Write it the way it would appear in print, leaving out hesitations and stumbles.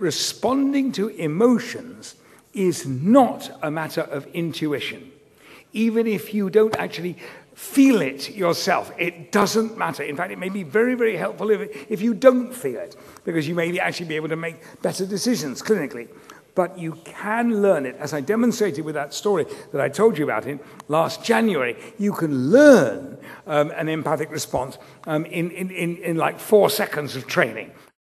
responding to emotions is not a matter of intuition. Even if you don't actually feel it yourself, it doesn't matter. In fact, it may be very, very helpful if you don't feel it, because you may actually be able to make better decisions clinically. But you can learn it, as I demonstrated with that story that I told you about in last January. You can learn an empathic response in like 4 seconds of training.